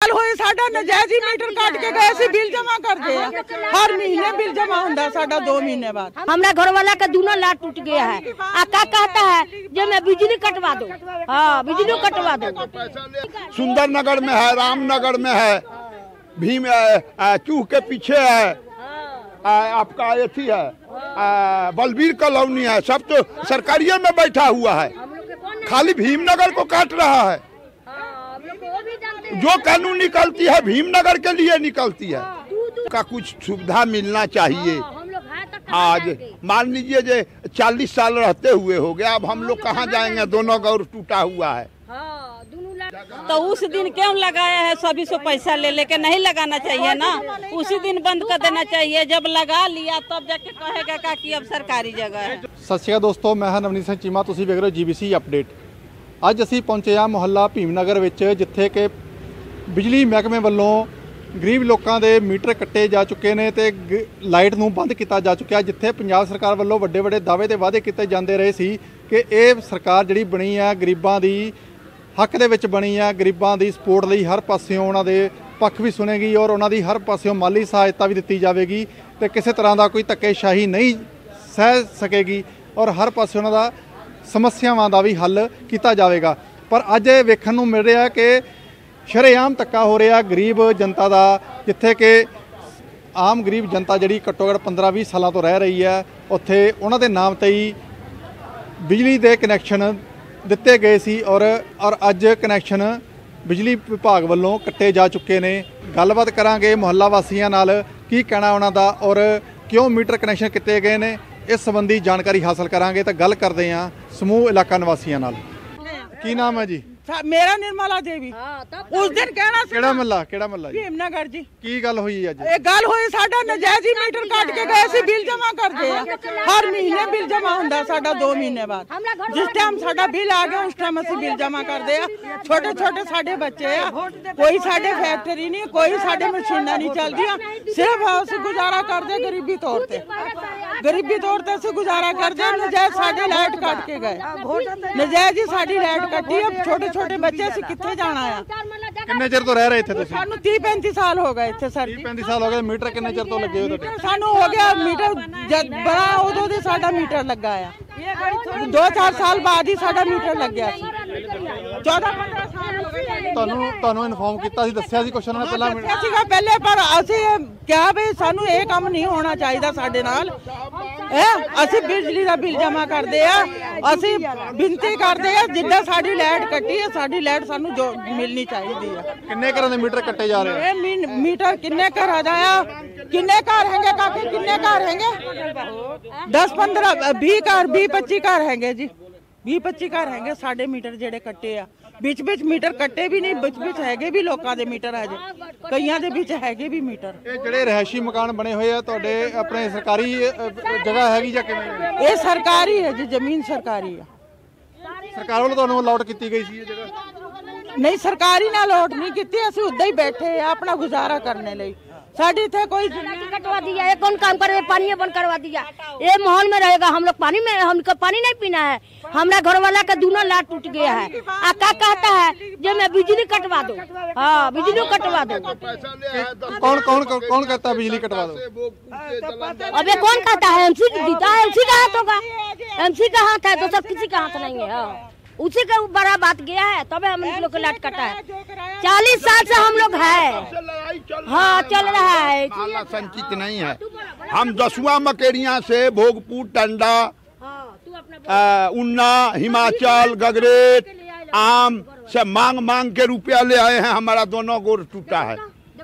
ਗੱਲ ਹੋਈ ਸਾਡਾ ਨਜਾਇਜ਼ ਹੀ मीटर काट के गए सी बिल जमा कर दे हर महीने बिल जमा होता साडा 2 महीने बाद हमारा घर वाला का दूना लाट टूट गया है क्या कहता है जो मैं बिजली कटवा दो। हाँ बिजली कटवा दो। सुंदरनगर में है, रामनगर में है, भीम चूह के पीछे है, आपका एथी है, बलबीर कॉलोनी है, सब तो सरकारिये में बैठा हुआ है, खाली भीमनगर को काट रहा है। जो कानून निकलती है भीमनगर के लिए निकलती है। का कुछ सुविधा मिलना चाहिए। आज मान लीजिए जे 40 साल रहते हुए हो गया, अब हम लोग कहाँ जाएंगे, दोनों गौर टूटा हुआ है। तो उस दिन क्यों लगाया है, सभी से पैसा ले लेके नहीं लगाना चाहिए ना, उसी दिन बंद कर देना चाहिए। जब लगा लिया तब जाके कहेगा कि अब सरकारी जगह है। सत श्री अकाल दोस्तों, मैं हाँ नवनीत सिंह चीमा, तुसीं वेख रहे हो GBC अपडेट। ਅੱਜ ਅਸੀਂ ਪਹੁੰਚੇ ਹਾਂ ਮੁਹੱਲਾ ਭੀਮਨਗਰ ਵਿੱਚ, ਜਿੱਥੇ ਕਿ ਬਿਜਲੀ ਮਹਿਕਮੇ ਵੱਲੋਂ ਗਰੀਬ ਲੋਕਾਂ ਦੇ ਮੀਟਰ ਕੱਟੇ ਜਾ ਚੁੱਕੇ ਨੇ ਤੇ ਲਾਈਟ ਨੂੰ ਬੰਦ ਕੀਤਾ ਜਾ ਚੁੱਕਿਆ। ਜਿੱਥੇ ਪੰਜਾਬ ਸਰਕਾਰ ਵੱਲੋਂ ਵੱਡੇ ਵੱਡੇ ਦਾਅਵੇ ਤੇ ਵਾਅਦੇ ਕੀਤੇ ਜਾਂਦੇ ਰਹੇ ਸੀ ਕਿ ਇਹ ਸਰਕਾਰ ਜਿਹੜੀ ਬਣੀ ਆ ਗਰੀਬਾਂ ਦੀ ਹੱਕ ਦੇ ਵਿੱਚ ਬਣੀ ਆ, ਗਰੀਬਾਂ ਦੀ ਸਪੋਰਟ ਲਈ ਹਰ ਪਾਸਿਓਂ ਉਹਨਾਂ ਦੇ ਪੱਖ ਵੀ ਸੁਣੇਗੀ ਔਰ ਉਹਨਾਂ ਦੀ ਹਰ ਪਾਸਿਓਂ ਮਾਲੀ ਸਹਾਇਤਾ ਵੀ ਦਿੱਤੀ ਜਾਵੇਗੀ ਤੇ ਕਿਸੇ ਤਰ੍ਹਾਂ ਦਾ ਕੋਈ ਧੱਕੇਸ਼ਾਹੀ ਨਹੀਂ ਸਹਿ ਸਕੇਗੀ ਔਰ ਹਰ ਪਾਸੇ ਉਹਨਾਂ ਦਾ ਸਮੱਸਿਆਵਾਂ ਦਾ ਵੀ ਹੱਲ ਕੀਤਾ ਜਾਵੇਗਾ। ਪਰ ਅੱਜ ਇਹ ਵੇਖਣ ਨੂੰ ਮਿਲ ਰਿਹਾ ਕਿ ਸ਼ਰੇਆਮ ਧੱਕਾ ਹੋ ਰਿਹਾ ਗਰੀਬ ਜਨਤਾ ਦਾ, ਜਿੱਥੇ ਕਿ ਆਮ ਗਰੀਬ ਜਨਤਾ ਜਿਹੜੀ ਘੱਟੋ ਘੱਟ 15-20 ਸਾਲਾਂ ਤੋਂ ਰਹਿ ਰਹੀ ਹੈ, ਉੱਥੇ ਉਹਨਾਂ ਦੇ ਨਾਮ ਤੇ ਹੀ ਬਿਜਲੀ ਦੇ ਕਨੈਕਸ਼ਨ ਦਿੱਤੇ ਗਏ ਸੀ ਔਰ ਅੱਜ ਕਨੈਕਸ਼ਨ ਬਿਜਲੀ ਵਿਭਾਗ ਵੱਲੋਂ ਕੱਟੇ ਜਾ ਚੁੱਕੇ ਨੇ। ਗੱਲਬਾਤ ਕਰਾਂਗੇ ਮੁਹੱਲਾ ਵਾਸੀਆਂ ਨਾਲ, ਕੀ ਕਹਿਣਾ ਉਹਨਾਂ ਦਾ ਔਰ ਕਿਉਂ ਮੀਟਰ ਕਨੈਕਸ਼ਨ ਕੀਤੇ ਗਏ ਨੇ, इस संबंधी जानकारी हासिल करांगे। तो गल करते हैं समूह इलाका निवासियों नाल। की नाम है जी? मेरा निर्मला देवी। उस दिन कहना केड़ा महल्ला जी? भीमनगर जी। की गल हुई अज? एक गल हुई साडा नजायज ही मीटर काट के गए सी बिल जमा कर दे हर महीने बिल जमा होता साडा 2 महीने बाद। जिस टाइम साडा बिल आ गया उस टाइम असि बिल जमा कर दे। छोटे छोटे साडे बच्चे आ, कोई साडे फैक्ट्री नहीं, कोई साडे मशीनां नहीं चलदियां, सिर्फ असि गुजारा करदे गरीबी तौर ते असि गुजारा करदे। नजायज साडे लाइट काट के गए, नजायज ही साडी लाइट कट्टी। अब छोटे छोटे बच्चे असि किथे जाना है। किन्ने चिर तो रह रहे थे तुसीं? सानू 30-35 साल हो गए इत्थे सर। 30-35 साल हो गए। मीटर किन्ने चिर तो लगे हो? सानू हो गया मीटर जद बड़ा उदों दे साडा मीटर लगा आ। 2-4 साल बाद ही साडा मीटर लग गया सी। 14-15 साल हो गए। ਤੁਹਾਨੂੰ ਇਨਫੋਰਮ ਕੀਤਾ ਸੀ, ਦੱਸਿਆ ਸੀ ਕੁਛ ਉਹਨਾਂ ਨੇ ਪਹਿਲਾਂ? ਦੱਸਿਆ ਸੀਗਾ ਪਹਿਲੇ, ਪਰ ਅਸੀਂ ਕਿਹਾ ਵੀ ਸਾਨੂੰ ਇਹ ਕੰਮ ਨਹੀਂ ਹੋਣਾ ਚਾਹੀਦਾ ਸਾਡੇ ਨਾਲ। ਅਸੀਂ ਬਿਜਲੀ ਦਾ ਬਿੱਲ ਜਮਾ ਕਰਦੇ ਆ, ਅਸੀਂ ਬੇਨਤੀ ਕਰਦੇ ਆ ਜਿੱਦਾਂ ਸਾਡੀ ਲਾਈਟ ਕੱਟੀ ਹੈ ਸਾਡੀ ਲਾਈਟ ਸਾਨੂੰ ਜੋ ਮਿਲਣੀ ਚਾਹੀਦੀ ਆ। ਕਿੰਨੇ ਘਰਾਂ ਦੇ ਮੀਟਰ ਕੱਟੇ ਜਾ ਰਹੇ? ਇਹ ਮੀਟਰ ਕਿੰਨੇ ਘਰ ਆ ਜਾਇਆ, ਕਿੰਨੇ ਘਰ ਹੈਗੇ ਕਾਕੇ, ਕਿੰਨੇ ਘਰ ਹੈਗੇ? 10-15 20 ਘਰ 20-25 ਘਰ ਹੈਗੇ ਜੀ, 20-25 ਘਰ ਹੈਗੇ ਸਾਡੇ ਮੀਟਰ ਜਿਹੜੇ ਕੱਟੇ ਆ। ਵਿੱਚ मीटर कट्टे भी नहीं, ਵਿੱਚ ਹੈਗੇ ਵੀ ਲੋਕਾਂ ਦੇ ਮੀਟਰ ਆ ਜੇ, ਕਈਆਂ ਦੇ ਵਿੱਚ ਹੈਗੇ ਵੀ ਮੀਟਰ। ਇਹ ਜਿਹੜੇ ਰਹਿائشੀ ਮਕਾਨ ਬਣੇ ਹੋਏ ਆ ਤੁਹਾਡੇ ਆਪਣੇ ਸਰਕਾਰੀ ਜਗ੍ਹਾ ਹੈਗੀ ਜਾਂ ਕਿਵੇਂ? ਇਹ ਸਰਕਾਰੀ ਹੈ ਜੀ, ਜ਼ਮੀਨ ਸਰਕਾਰੀ ਆ। ਸਰਕਾਰ ਵੱਲੋਂ ਤੁਹਾਨੂੰ ਅਲਾਟ ਕੀਤੀ ਗਈ ਸੀ ਇਹ ਜਗ੍ਹਾ? ਨਹੀਂ, ਸਰਕਾਰੀ ਨਾਲ ਅਲਾਟ ਨਹੀਂ ਕੀਤੀ, ਅਸੀਂ ਉੱਦਾਂ ਹੀ ਬੈਠੇ ਆ ਆਪਣਾ ਗੁਜ਼ਾਰਾ करने ਲਈ। साड़ी थे कोई कटवा दिया, ये कौन काम करे, पानी बंद करवा दिया। ये माहौल में रहेगा, हम लोग पानी में, हमको पानी नहीं पीना है। हमारा घर वाला का दूना लाट टूट गया है क्या कहता है जो मैं बिजली कटवा दो। हाँ बिजली कटवा दो। कौन कौन कौन कहता है बिजली कटवा दो? अबे कौन कहता है? MC देता है, MC का हाथ होगा, MC का हाथ है, तो सब किसी का हाथ नहीं है। उसी का बड़ा बात गया है, तबे हम लोग को लाट कटा है। 40 साल से हम लोग है। हाँ चल रहा है, संचित नहीं है। हम दसुआ मकेरिया से भोगपुर, टंडा, उन्ना, हिमाचल, गगरेट, आम से मांग के रुपया ले आए हैं। हमारा दोनों गोर टूटा है,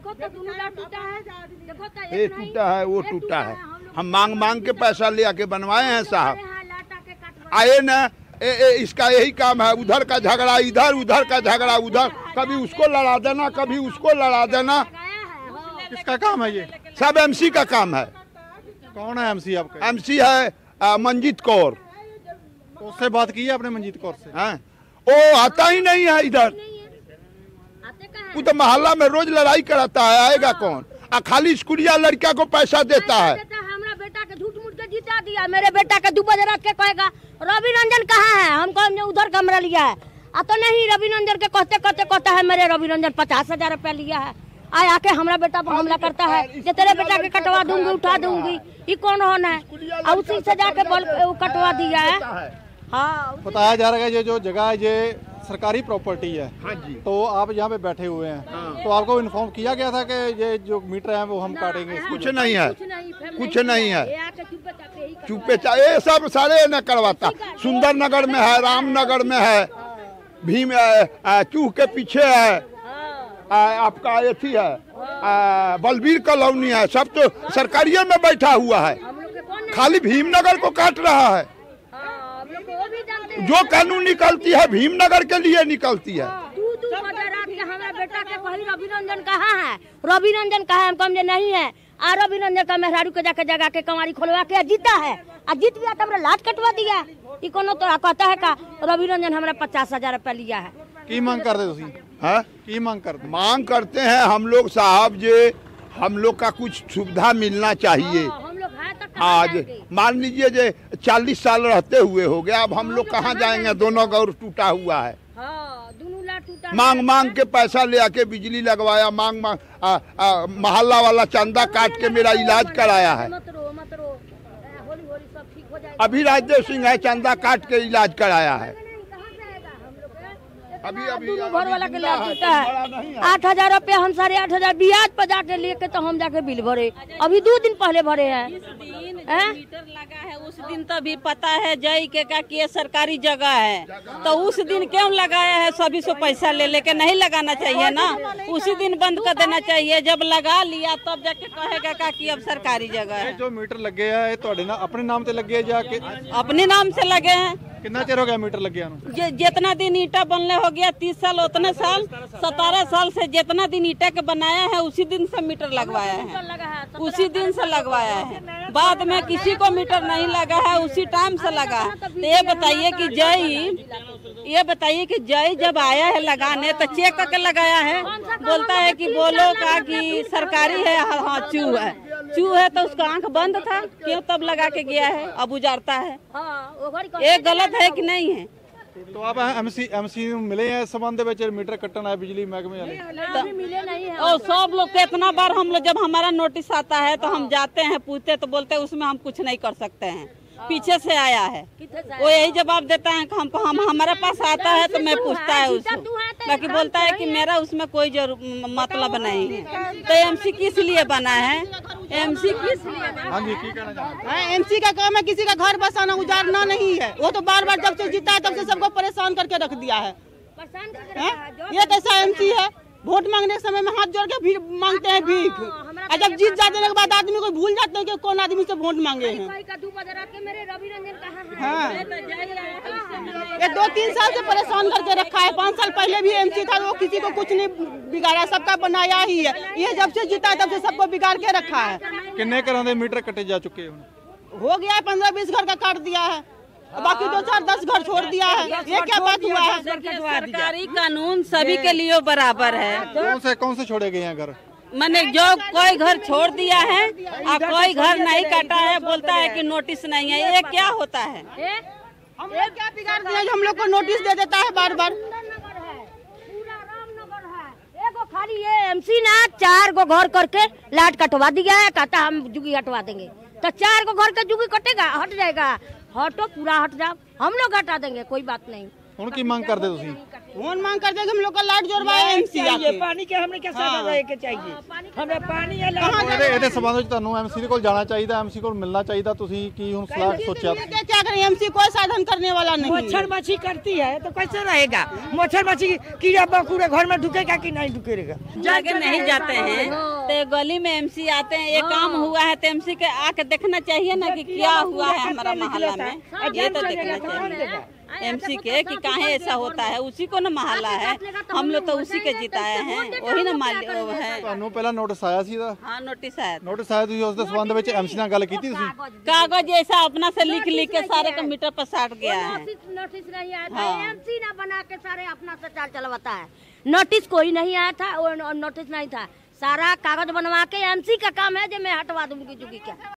ये टूटा है, वो टूटा है। हम मांग के पैसा ले आके बनवाए हैं साहब। आए न इसका यही काम है, उधर का झगड़ा इधर, उधर का झगड़ा उधर, कभी उसको लड़ा देना, कभी उसको लड़ा देना। किसका काम है ये? सब MC का काम है। कौन है MC आपका? MC है मंजीत कौर। तो उससे बात की है आपने मंजीत कौर से? हाँ, वो आता ही नहीं है इधर, वो तो मोहल्ला में रोज लड़ाई कराता है, आएगा कौन? खाली स्कूलिया लड़का को पैसा देता है। बेटा के झूठ मूठ के जीता दिया, मेरे बेटा के 2 बजे रात के कहेगा रवि रंजन कहाँ है, हमको हमने उधर कमरा लिया है, तो नहीं रवि रंजन के कहता है मेरे रवि रंजन 50,000 रुपया लिया है। आके हमारा बेटा पर हमला करता है कि तेरे बेटा के कटवा दूंगी, उठा दूंगी। ये कौन होना है? और उसी से जाके कटवा दिया है। हाँ, बताया जा रहा है ये जो जगह है ये सरकारी प्रॉपर्टी है। हाँ जी। तो आप यहाँ पे बैठे हुए हैं। तो आपको इन्फॉर्म किया गया था कि ये जो मीटर है वो हम काटेंगे? कुछ नहीं है, कुछ नहीं है। चुपे ये सब सारे न करवाता। सुंदर नगर में है, रामनगर में है, भीम चूह के पीछे है, आपका एथी है, बलबीर कॉलोनी है। सब तो सरकारिये में बैठा हुआ है, खाली भीमनगर को काट रहा है। जो कानून निकलती है भीमनगर के लिए निकलती है। हमारा बेटा के पहले रवि रंजन कहाँ है? रवि रंजन कहाँ है? हम कम नहीं है। रवि रंजन का मेहरारू के जाके जगह के कमारी खोलवा के जीता है। जीत गया तो लाट कटवा दिया। ये कोनो तो कहता है का रवि रंजन हमारा 50,000 रुपया लिया है। की मांग करते तुसी? हाँ, की मांग करते हैं हम लोग साहब जे हम लोग का कुछ सुविधा मिलना चाहिए। आज मान लीजिए जे 40 साल रहते हुए हो गया, अब हम लोग कहाँ जाएंगे? दोनों गौर टूटा हुआ है। मांग के पैसा ले आके बिजली लगवाया, मांग मोहल्ला वाला चंदा काट के मेरा इलाज कराया है। अभी राजदेव सिंह है, चंदा काट के इलाज कराया है। अभी घर वाला के लाभ देता है 8,000 रुपया। हम 8,500 ब्याज पर जाके लेके तो हम जाके बिल भरे। अभी 2 दिन पहले भरे हैं। मीटर लगा है उस दिन तो भी पता है जय के का कि ये सरकारी जगह है, तो उस दिन क्यों लगाया है? सभी से पैसा ले लेके नहीं लगाना चाहिए ना, उसी दिन बंद कर देना चाहिए। जब लगा लिया तब जाके कहेगा का कि अब सरकारी जगह है। जो मीटर लगे है अपने नाम से लगे जाके? अपने नाम से लगे हैं। कितना चिर हो गया मीटर लगे? जितना दिन ईटा बनने हो गया 30 साल, उतने साल 17 साल से जितना दिन ईटा के बनाया है उसी दिन से मीटर लगवाया है, उसी दिन से लगवाया है। बाद में किसी को मीटर नहीं लगा है, उसी टाइम से लगा है। तो ये बताइए कि जय जब आया है लगाने तो चेक करके लगाया है? बोलता है कि बोलो का कि सरकारी है। हाँ, चू है तो उसका आंख बंद था, क्यों तब लगा के गया है? अब उजारता है। ये गलत है कि नहीं है? तो आप एमसी मिले हैं संबंध में मीटर कट्टन है बिजली महकमे वाले? मिले नहीं है। और सब लोग कितना बार हम लोग जब हमारा नोटिस आता है तो हम जाते हैं, पूछते तो बोलते हैं उसमें हम कुछ नहीं कर सकते हैं, पीछे से आया है। वो यही जवाब देता है कि हम हमारे पास आता है तो मैं पूछता है उसको, बाकी बोलता है कि मेरा उसमें कोई मतलब नहीं है। तो एमसी किस लिए बना है? एमसी किस लिए बना है? एमसी का काम है किसी का घर बसाना, उजाड़ना नहीं है। वो तो बार बार जब से जीता है तब से सबको परेशान करके रख दिया है। ये कैसा एमसी है? वोट मांगने के समय में हाथ जोड़ के भी मांगते हैं भीख, और जब जीत जाने के बाद आदमी को भूल जाते हैं कि कौन आदमी से वोट मांगे हैं। हाँ, ये 2-3 साल से परेशान करके रखा है। 5 साल पहले भी एमसी था, वो किसी को कुछ नहीं बिगाड़ा, सबका बनाया ही है। ये जब से जीता है तब से सबको बिगाड़ के रखा है। कितने घरों के मीटर कटे जा चुके हैं? हो गया है 15-20 घर का काट दिया है, बाकी 2-4-10 घर छोड़ दिया है। ये क्या बात हुआ है? सरकारी कानून सभी के लिए बराबर है। कौन से छोड़े गए हैं घर? मैंने जो कोई घर छोड़ दिया है और कोई घर नहीं काटा है, बोलता है कि नोटिस नहीं है। ये क्या होता है? हम लोग क्या बिगाड़ दिया? हम लोग को नोटिस दे देता है बार बार। खाली ये एमसी ना 4 गो घर करके लाट कटवा दिया है, कहता हम जुगी हटवा देंगे। तो 4 गो घर का जुगी कटेगा, हट जाएगा। हटो, पूरा हट जाओ, हम लोग हटा देंगे, कोई बात नहीं। उनकी मांग कर दे तुसी? मांग कर दे हम लोग का लाट जोड़वाए एमसी आके। पानी के हमने क्या साधन के चाहिए? हमें पानी है ਇਹਦੇ ਸੰਬੰਧ ਵਿੱਚ ਤੁਹਾਨੂੰ ਐਮਸੀ ਦੇ ਕੋਲ ਜਾਣਾ ਚਾਹੀਦਾ, ਐਮਸੀ ਕੋਲ ਮਿਲਣਾ ਚਾਹੀਦਾ। ਤੁਸੀਂ ਕੀ ਹੁਣ ਸਲਾਹ ਸੋਚਿਆ? क्या करें? एमसी कोई साधन करने वाला नहीं। मच्छर मच्छी करती है तो कैसे रहेगा? मच्छर मच्छी कीड़ा मकोड़ा घर में ढुकेगा कि नहीं ढुकेगा? जाके नहीं जाते हैं तो गली में एमसी आते हैं। ये काम हुआ है तो एमसी के आके देखना चाहिए ना कि क्या हुआ है हमारा मोहल्ला में। ये तो देखना चाहिए एमसी के कि काहे ऐसा होता है। उसी को ना मोहल्ला है, हम लोग तो उसी के जिताए हैं, वही ना मालिक है। ਤੁਹਾਨੂੰ ਪਹਿਲਾਂ ਨੋਟਿਸ ਆਇਆ ਸੀ ਦਾ? हाँ, नोटिस आया। ਨੋਟਿਸ ਆਇਆ, ਤੁਸੀਂ ਉਸ ਦੇ ਸੰਬੰਧ ਵਿੱਚ ਐਮਸੀ ਨਾਲ ਗੱਲ ਕੀਤੀ ਤੁਸੀਂ? कागज ऐसा अपना से लिख के सारे कंप्यूटर पर साट गया है। नोटिस नहीं आया था, एमसी ना बना के सारे अपना से चाल चलवाता है। नोटिस कोई नहीं आया था, और नोटिस नहीं था, सारा कागज बनवा के एमसी का काम है जो मैं हटवा दूंगी जुगी क्या।